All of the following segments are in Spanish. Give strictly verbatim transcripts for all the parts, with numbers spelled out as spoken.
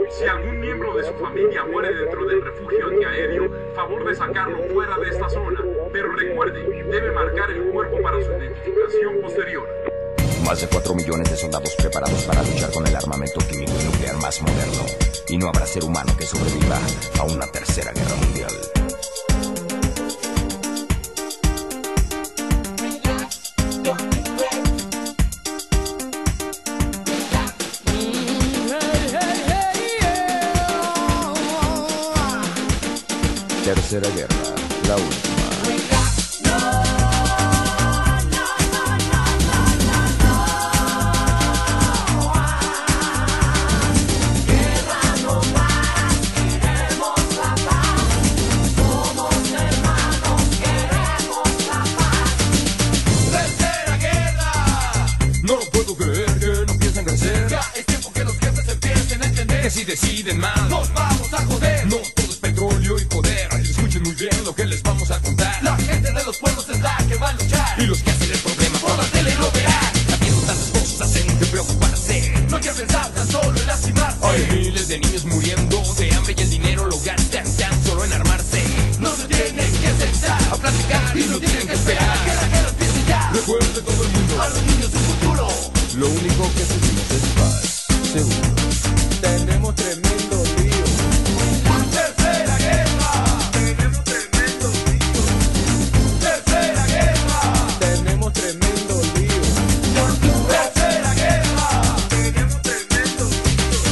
Si algún miembro de su familia muere dentro del refugio antiaéreo, favor de sacarlo fuera de esta zona. Pero recuerde, debe marcar el cuerpo para su identificación posterior. Más de cuatro millones de soldados preparados para luchar con el armamento químico y nuclear más moderno. Y no habrá ser humano que sobreviva a una tercera guerra mundial. Tercera guerra, la última. Si deciden mal, nos vamos a joder. No todo es petróleo y poder. Escuchen muy bien lo que les vamos a contar. La gente de los pueblos es la que va a luchar. Y los que hacen el problema por la tele lo verán. Habiendo tantas cosas en que preocuparse, no hay que pensar tan solo en lastimarse. Hay miles de niños muriendo de hambre y el dinero lo gastan tan solo en armarse. No se tienen que sentar a platicar y no tienen que esperar que la guerra empiece ya. Recuerde todo el mundo, a los niños su futuro. Lo único que pedimos es paz, seguro. Tenemos tremendo lío. Tercera guerra. Tenemos tremendo lío. Tercera guerra. Tenemos tremendo lío. Tercera guerra. Tenemos tremendo lío.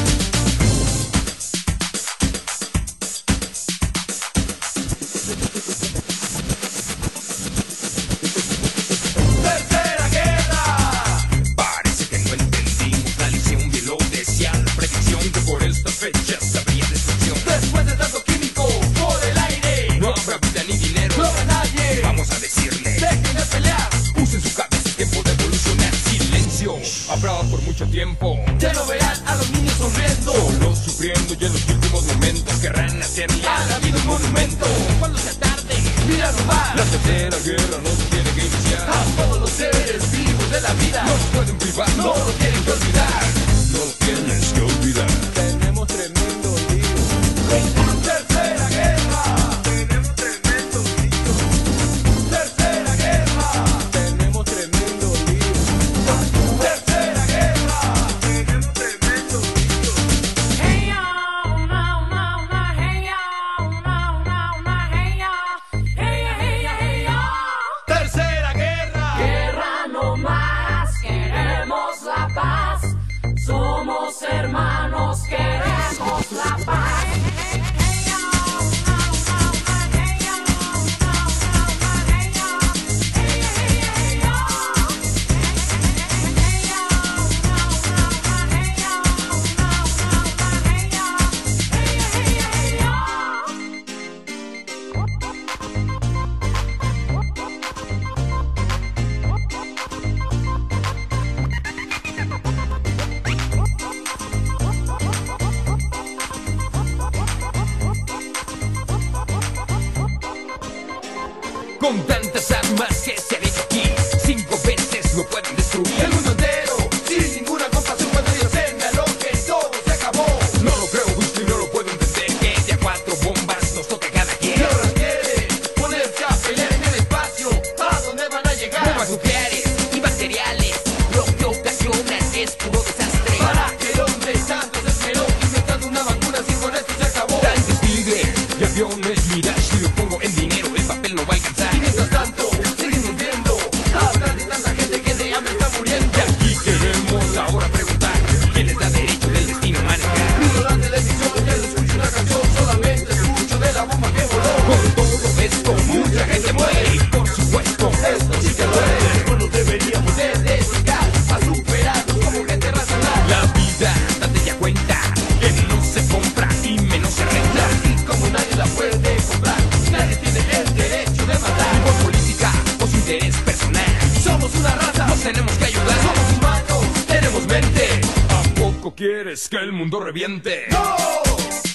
Tercera guerra. Parece que no entendimos la lección de lo deseado. Predicción que por esta fecha sabría destrucción. Después de tanto químico por el aire, no habrá vida ni dinero, no habrá nadie. Vamos a decirle, dejen de pelear, usen su cabeza, es tiempo de evolucionar. Silencio, habrá por mucho tiempo. Ya no verán a los niños sonriendo, solos sufriendo, y en los últimos momentos querrán hacerle a la vida un monumento. Cuando sea tarde, mira nomás, la tercera guerra nos tiene que iniciar. A todos los seres vivos de la vida no se pueden privar, no lo tienen que olvidar. No lo tienes que olvidar. Tenemos tremendo lío. Tercera guerra. Tenemos tremendo lío. Tercera guerra. Tenemos tremendo lío. Tercera guerra. Tenemos tremendo lío. Hey y'all, now, now, now, hey y'all, now, now, now, hey y'all, hey ya, hey ya, hey y'all. Tercera guerra. Guerra no más, queremos la paz. Somos hermanos, queremos la paz. Hey y'all, now, now, now, hey y'all, now, now, now, hey y'all, hey ya, hey ya, hey y'all. Hey y'all, now, now, now, hey y'all, now, now, now, hey y'all, hey ya, hey ya, hey y'all. Con tantas armas que se han hecho aquí, cinco veces lo pueden destruir el mundo entero, sin ninguna compasión. Cuando ellos tengan lo que todo se acabó. No lo creo justo y no lo puedo entender, que de a cuatro bombas nos toca cada quien. Y ahora quiere ponerse a pelear en el espacio. ¿A dónde van a llegar? Bombas nucleares y bacteriales, lo que ocasionan es puro desastre. ¿Para que dónde tanto se esperó inventando una vacuna si con esto se acabó? Tanques Tigre y aviones Mirage, si lo pongo en dinero el papel no va a alcanzar. Y mientras tanto seguimos viendo hablar de tanta gente que de hambre está muriendo. Y aquí queremos ahora preguntar, ¿quién les da derecho del destino a manejar? Miro la televisión y al escucho una canción, solamente escucho de la bomba que voló. Por todo esto mucha gente muere y por supuesto esto sí que duele. No nos deberíamos de dedicar a superarnos como gente racional. La vida, date ya cuenta que no se compra y menos se renta. Así como nadie la puede comprar, nadie tiene el derecho de matar. Ni por política o su interés personal, somos una raza, nos tenemos que ayudar. Somos humanos, tenemos mente. ¿A poco quieres que el mundo reviente? ¡No!